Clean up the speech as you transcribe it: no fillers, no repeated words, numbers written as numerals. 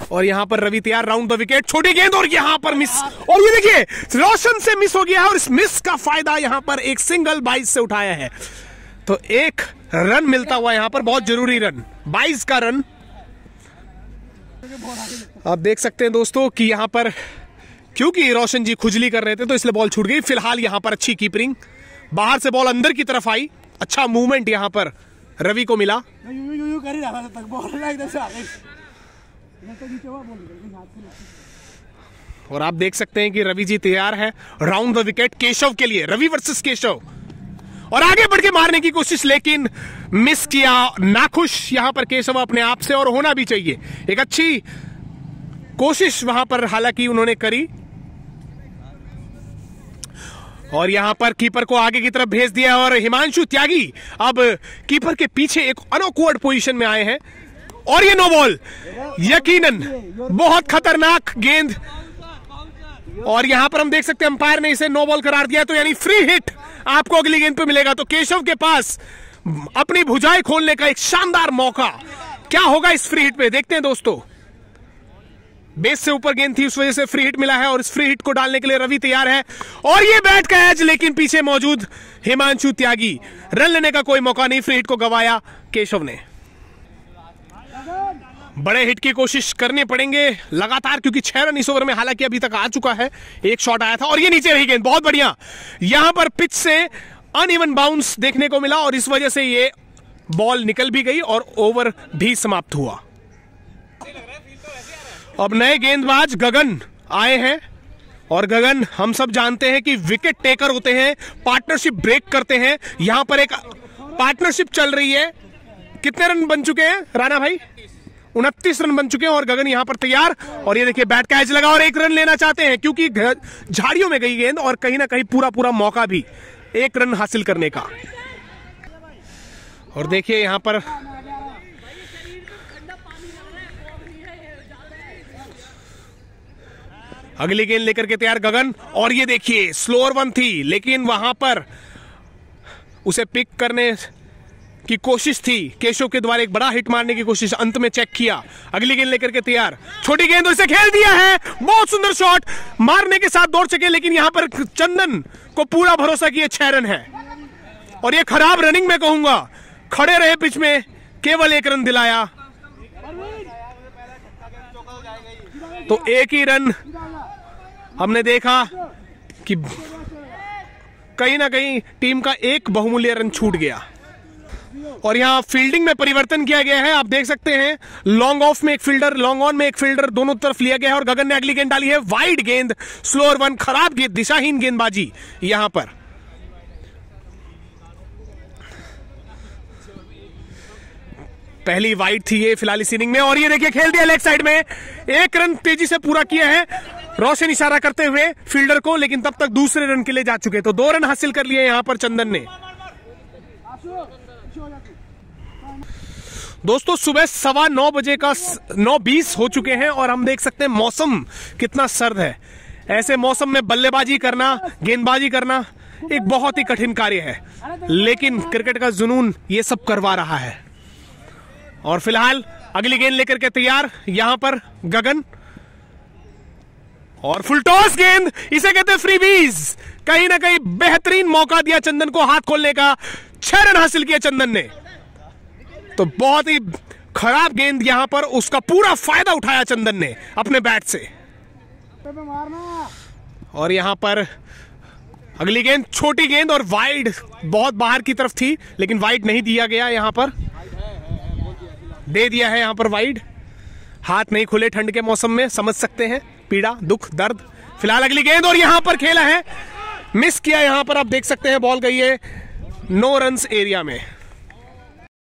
और यहाँ पर रवि तैयार, राउंड द विकेट, छोटी गेंद और यहाँ पर मिस। और ये देखिए रोशन से मिस हो गया है और इस मिस का फायदा यहाँ पर एक सिंगल 22 से उठाया है। तो एक रन मिलता हुआ यहाँ पर, बहुत जरूरी रन, 22 का रन। आप देख सकते हैं दोस्तों कि यहाँ पर क्योंकि रोशन जी खुजली कर रहे थे तो इसलिए बॉल छूट गई। फिलहाल यहाँ पर अच्छी कीपरिंग, बाहर से बॉल अंदर की तरफ आई, अच्छा मूवमेंट यहाँ पर रवि को मिला। और आप देख सकते हैं कि रवि जी तैयार है राउंड द विकेट केशव के लिए, रवि वर्सेस केशव। और आगे बढ़ के मारने की कोशिश लेकिन मिस किया। नाखुश यहां पर केशव अपने आप से, और होना भी चाहिए। एक अच्छी कोशिश वहां पर हालांकि उन्होंने करी और यहां पर कीपर को आगे की तरफ भेज दिया। और हिमांशु त्यागी अब कीपर के पीछे एक अनऑकवर्ड पोजीशन में आए हैं और ये नो बॉल, यकीनन बहुत खतरनाक गेंद। और यहां पर हम देख सकते हैं अंपायर ने इसे नो बॉल करार दिया, तो यानी फ्री हिट आपको अगली गेंद पे मिलेगा। तो केशव के पास अपनी भुजाएं खोलने का एक शानदार मौका। क्या होगा इस फ्री हिट पे, देखते हैं दोस्तों। बेस से ऊपर गेंद थी, उस वजह से फ्री हिट मिला है और इस फ्री हिट को डालने के लिए रवि तैयार है। और ये बैट का एज, लेकिन पीछे मौजूद हिमांशु त्यागी, रन लेने का कोई मौका नहीं, फ्री हिट को गवाया केशव ने। बड़े हिट की कोशिश करने पड़ेंगे लगातार, क्योंकि 6 रन इस ओवर में हालांकि अभी तक आ चुका है। एक शॉट आया था और ये नीचे रही गेंद, बहुत बढ़िया। यहां पर पिच से अनइवन बाउंस देखने को मिला और इस वजह से ये बॉल निकल भी गई और ओवर भी समाप्त हुआ। अब नए गेंदबाज गगन आए हैं और गगन हम सब जानते हैं कि विकेट टेकर होते हैं, पार्टनरशिप ब्रेक करते हैं। यहां पर एक पार्टनरशिप चल रही है। कितने रन बन चुके हैं राणा भाई? 29 रन बन चुके हैं और गगन यहां पर तैयार। और ये देखिए बैट कैच लगा और एक रन लेना चाहते हैं, क्योंकि झाड़ियों में गई गेंद और कहीं ना कहीं पूरा मौका भी एक रन हासिल करने का। और देखिए यहां पर अगली गेंद लेकर के तैयार गगन। और ये देखिए स्लोअर वन थी, लेकिन वहां पर उसे पिक करने की कोशिश थी केशव के द्वारा, एक बड़ा हिट मारने की कोशिश, अंत में चेक किया। अगली गेंद लेकर के तैयार, छोटी गेंद उसे खेल दिया है, बहुत सुंदर शॉट, मारने के साथ दौड़ सके, लेकिन यहां पर चंदन को पूरा भरोसा कि ये 6 रन है। और ये खराब रनिंग में कहूंगा, खड़े रहे पिच में, केवल 1 रन दिलाया। तो एक ही रन हमने देखा कि कहीं ना कहीं टीम का एक बहुमूल्य रन छूट गया। और यहां फील्डिंग में परिवर्तन किया गया है, आप देख सकते हैं। लॉन्ग ऑफ में एक फील्डर, लॉन्ग ऑन में एक फील्डर, दोनों तरफ लिया गया है। और गगन ने अगली गेंद डाली है, वाइड गेंद, स्लोअर वन, खराब गेंद, दिशाहीन गेंदबाजी यहां पर। पहली वाइड थी ये फिलहाल इस इनिंग में। और ये देखिए खेल दिया लेग साइड में, 1 रन तेजी से पूरा किया है रोशन इशारा करते हुए फील्डर को, लेकिन तब तक दूसरे रन के लिए जा चुके। तो 2 रन हासिल कर लिए यहां पर चंदन ने। दोस्तों सुबह 9:15 बजे का 9:20 हो चुके हैं और हम देख सकते हैं मौसम कितना सर्द है। ऐसे मौसम में बल्लेबाजी करना, गेंदबाजी करना एक बहुत ही कठिन कार्य है, लेकिन क्रिकेट का जुनून ये सब करवा रहा है। और फिलहाल अगली गेंद लेकर के तैयार यहां पर गगन। और फुल टॉस गेंद, इसे कहते हैं फ्रीबीज। कहीं ना कहीं बेहतरीन मौका दिया चंदन को हाथ खोलने का, 6 रन हासिल किया चंदन ने। तो बहुत ही खराब गेंद यहां पर, उसका पूरा फायदा उठाया चंदन ने अपने बैट से। और यहां पर अगली गेंद छोटी गेंद और वाइड, बहुत बाहर की तरफ थी, लेकिन वाइड नहीं दिया गया, यहां पर दे दिया है। यहां पर वाइड, हाथ नहीं खुले ठंड के मौसम में, समझ सकते हैं पीड़ा, दुख, दर्द। फिलहाल अगली गेंद और यहां पर खेला है, मिस किया। यहां पर आप देख सकते हैं बॉल गई है 9 रन एरिया में।